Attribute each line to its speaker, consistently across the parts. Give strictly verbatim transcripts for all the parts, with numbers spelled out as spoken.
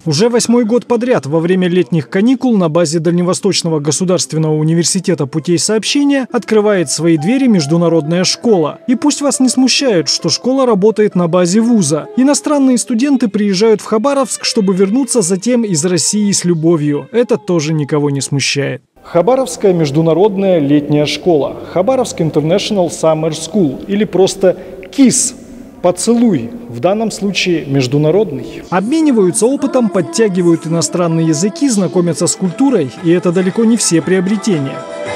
Speaker 1: Уже восьмой год подряд во время летних каникул на базе Дальневосточного государственного университета путей сообщения открывает свои двери международная школа. И пусть вас не смущает, что школа работает на базе вуза. Иностранные студенты приезжают в Хабаровск, чтобы вернуться затем из России с любовью. Это тоже никого не смущает. Хабаровская международная летняя школа. Хабаровск International Summer School или просто КИС. Поцелуй, в данном случае международный. Обмениваются опытом, подтягивают иностранные языки, знакомятся с культурой, и это далеко не все приобретения.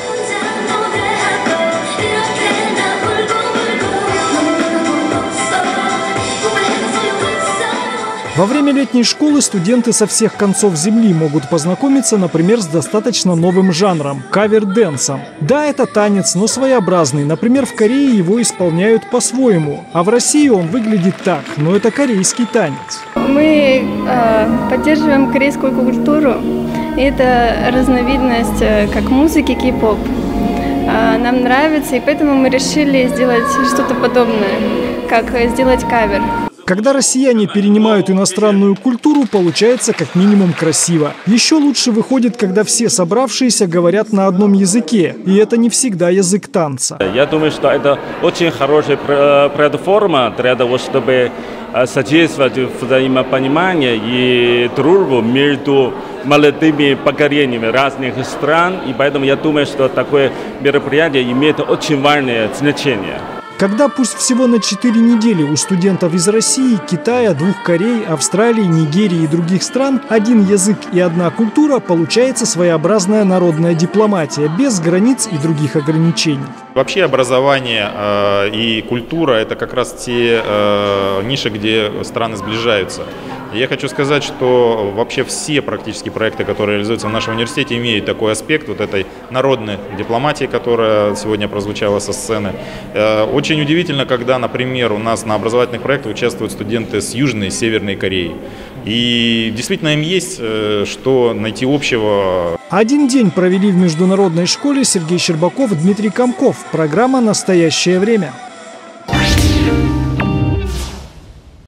Speaker 1: Во время летней школы студенты со всех концов земли могут познакомиться, например, с достаточно новым жанром – кавер-дэнсом. Да, это танец, но своеобразный. Например, в Корее его исполняют по-своему, а в России он выглядит так, но это корейский танец.
Speaker 2: Мы э, поддерживаем корейскую культуру. Это разновидность э, как музыки кей-поп. Э, нам нравится, и поэтому мы решили сделать что-то подобное, как сделать кавер.
Speaker 1: Когда россияне перенимают иностранную культуру, получается как минимум красиво. Еще лучше выходит, когда все собравшиеся говорят на одном языке, и это не всегда язык танца.
Speaker 3: Я думаю, что это очень хорошая платформа для того, чтобы содействовать взаимопониманию и дружбу между молодыми поколениями разных стран, и поэтому я думаю, что такое мероприятие имеет очень важное значение.
Speaker 1: Когда пусть всего на четыре недели у студентов из России, Китая, двух Корей, Австралии, Нигерии и других стран один язык и одна культура, получается своеобразная народная дипломатия, без границ и других ограничений.
Speaker 4: Вообще образование э, и культура – это как раз те э, ниши, где страны сближаются. Я хочу сказать, что вообще все практически проекты, которые реализуются в нашем университете, имеют такой аспект вот этой народной дипломатии, которая сегодня прозвучала со сцены. Очень удивительно, когда, например, у нас на образовательных проектах участвуют студенты с Южной и Северной Кореи. И действительно им есть что найти общего.
Speaker 1: Один день провели в международной школе Сергей Щербаков, Дмитрий Комков. Программа «Настоящее время».